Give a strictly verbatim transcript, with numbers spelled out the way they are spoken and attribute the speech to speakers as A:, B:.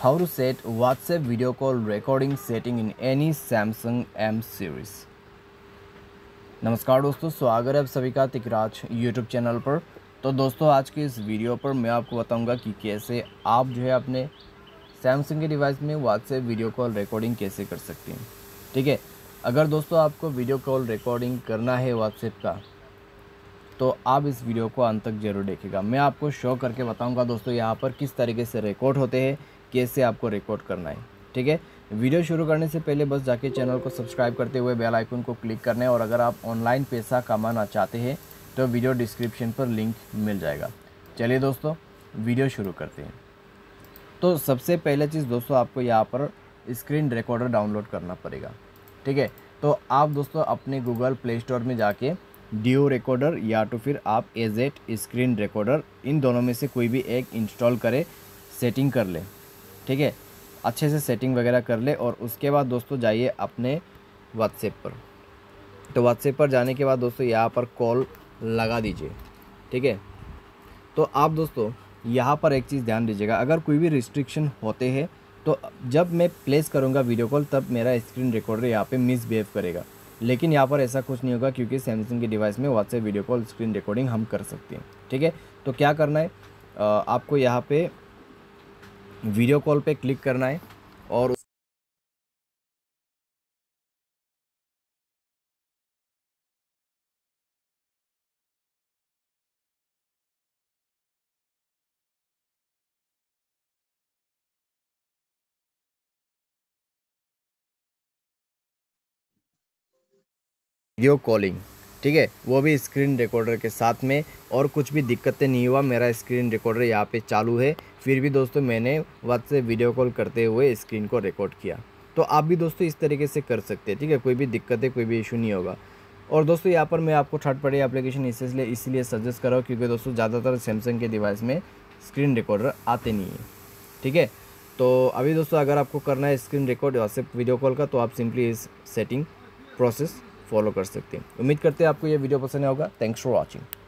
A: How to set WhatsApp video call recording setting in any Samsung M series। नमस्कार दोस्तों, स्वागत है आप सभी का तिकराज यूट्यूब चैनल पर। तो दोस्तों आज की इस वीडियो पर मैं आपको बताऊंगा कि कैसे आप जो है अपने सैमसंग के डिवाइस में व्हाट्सएप वीडियो कॉल रिकॉर्डिंग कैसे कर सकते हैं। ठीक है, अगर दोस्तों आपको वीडियो कॉल रिकॉर्डिंग करना है व्हाट्सएप का तो आप इस वीडियो को अंत तक जरूर देखिएगा। मैं आपको शो करके बताऊंगा दोस्तों यहाँ पर किस तरीके से रिकॉर्ड होते हैं, कैसे आपको रिकॉर्ड करना है। ठीक है, वीडियो शुरू करने से पहले बस जाके चैनल को सब्सक्राइब करते हुए बेल आइकन को क्लिक करना है। और अगर आप ऑनलाइन पैसा कमाना चाहते हैं तो वीडियो डिस्क्रिप्शन पर लिंक मिल जाएगा। चलिए दोस्तों वीडियो शुरू करते हैं। तो सबसे पहले चीज़ दोस्तों आपको यहाँ पर स्क्रीन रिकॉर्डर डाउनलोड करना पड़ेगा। ठीक है, तो आप दोस्तों अपने गूगल प्ले स्टोर में जाके डियो रिकॉर्डर या तो फिर आप एजेट स्क्रीन रिकॉर्डर, इन दोनों में से कोई भी एक इंस्टॉल करें, सेटिंग कर ले। ठीक है, अच्छे से सेटिंग वगैरह कर ले और उसके बाद दोस्तों जाइए अपने व्हाट्सएप पर। तो व्हाट्सएप पर जाने के बाद दोस्तों यहाँ पर कॉल लगा दीजिए। ठीक है, तो आप दोस्तों यहाँ पर एक चीज़ ध्यान दीजिएगा, अगर कोई भी रिस्ट्रिक्शन होते हैं तो जब मैं प्लेस करूँगा वीडियो कॉल तब मेरा स्क्रीन रिकॉर्डर यहाँ पे मिसबिहेव करेगा। लेकिन यहाँ पर ऐसा कुछ नहीं होगा क्योंकि सैमसंग के डिवाइस में WhatsApp video call screen recording हम कर सकते हैं। ठीक है, तो क्या करना है, आपको यहाँ पे वीडियो कॉल पे क्लिक करना है और वीडियो कॉलिंग, ठीक है, वो भी स्क्रीन रिकॉर्डर के साथ में। और कुछ भी दिक्कतें नहीं हुआ, मेरा स्क्रीन रिकॉर्डर यहाँ पे चालू है, फिर भी दोस्तों मैंने व्हाट्सएप वीडियो कॉल करते हुए स्क्रीन को रिकॉर्ड किया। तो आप भी दोस्तों इस तरीके से कर सकते हैं। ठीक है, कोई भी दिक्कतें, कोई भी इशू नहीं होगा। और दोस्तों यहाँ पर मैं आपको थर्ड पार्टी एप्लीकेशन इसलिए इसलिए सजेस्ट कर रहा हूँ क्योंकि दोस्तों ज़्यादातर सैमसंग के डिवाइस में स्क्रीन रिकॉर्डर आते नहीं है। ठीक है, तो अभी दोस्तों अगर आपको करना है screen record WhatsApp video call का तो आप सिंपली इस सेटिंग प्रोसेस फॉलो कर सकते हैं। उम्मीद करते हैं आपको ये वीडियो पसंद होगा। Thanks for watching.